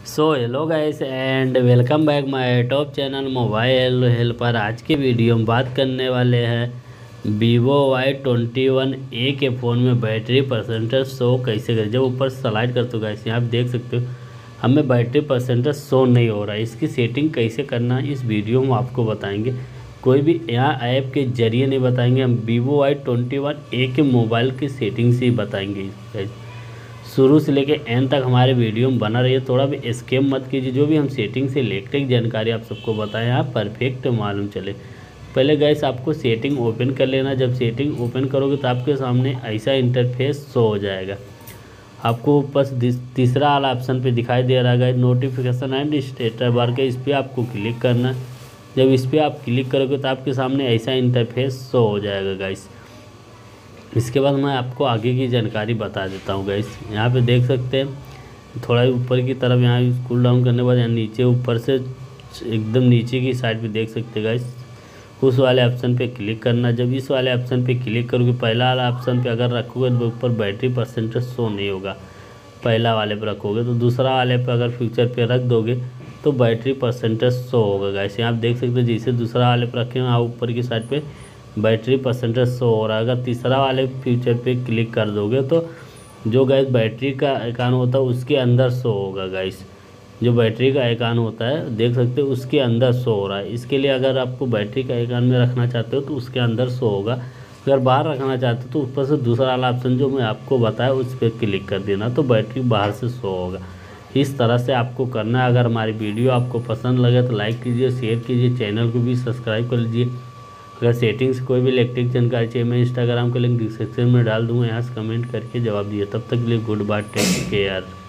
Hello guys and welcome back my top channel mobile helper. आज की video में बात करने वाले हैं Vivo Y21A के फ़ोन में बैटरी परसेंटेज शो कैसे करें। जब ऊपर स्लाइड करते हो गाइस, यहाँ आप देख सकते हो हमें बैटरी परसेंटेज शो नहीं हो रहा है। इसकी सेटिंग कैसे करना है इस वीडियो में आपको बताएंगे। कोई भी यहाँ ऐप के जरिए नहीं बताएंगे, हम Vivo Y21A के मोबाइल की सेटिंग से ही बताएंगे। शुरू से लेके एंड तक हमारे वीडियो में बना रहिए, थोड़ा भी स्किप मत कीजिए। जो भी हम सेटिंग से रिलेटेड जानकारी आप सबको बताएं यहाँ परफेक्ट मालूम चले। पहले गाइस आपको सेटिंग ओपन कर लेना। जब सेटिंग ओपन करोगे तो आपके सामने ऐसा इंटरफेस शो हो जाएगा। आपको ऊपर तीसरा वाला ऑप्शन पे दिखाई दे रहा है नोटिफिकेशन एंड स्टेटस बार का, इस पर आपको क्लिक करना है। जब इस पर आप क्लिक करोगे तो आपके सामने ऐसा इंटरफेस शो हो जाएगा गाइस। इसके बाद मैं आपको आगे की जानकारी बता देता हूँ गाइस। यहाँ पे देख सकते हैं थोड़ा ऊपर की तरफ, यहाँ स्क्रॉल डाउन करने के बाद यहाँ नीचे ऊपर से एकदम नीचे की साइड पे देख सकते हैं गाइस, उस वाले ऑप्शन पे क्लिक करना। जब इस वाले ऑप्शन पे क्लिक करोगे, पहला वाला ऑप्शन पे अगर रखोगे तो ऊपर बैटरी परसेंटेज शो नहीं होगा। पहला वाले पे रखोगे तो दूसरा वाले पे अगर फ्यूचर पे रख दोगे तो बैटरी परसेंटेज शो होगा गाइस। यहाँ आप देख सकते हैं जैसे दूसरा वाले पे रखे हैं ऊपर की साइड पे बैटरी परसेंटेज शो हो रहा है। अगर तीसरा वाले फ्यूचर पे क्लिक कर दोगे तो जो गाइस बैटरी का आइकन होता है उसके अंदर शो होगा गाइस। जो बैटरी का आइकन होता है देख सकते हो उसके अंदर शो हो रहा है। इसके लिए अगर आपको बैटरी का आइकन में रखना चाहते हो तो उसके अंदर शो होगा। अगर बाहर रखना चाहते हो तो ऊपर से दूसरा वाला ऑप्शन जो मैं आपको बताया उस पर क्लिक कर देना तो बैटरी बाहर से शो होगा। इस तरह से आपको करना है। अगर हमारी वीडियो आपको पसंद लगे तो लाइक कीजिए, शेयर कीजिए, चैनल को भी सब्सक्राइब कर लीजिए। अगर सेटिंग्स कोई भी इलेक्ट्रिक जानकारी चाहिए मैं इंस्टाग्राम का लिंक डिस्क्रिप्शन में डाल दूँगा, यहाँ से कमेंट करके जवाब दिए। तब तक के लिए गुड बाय, टेक केयर।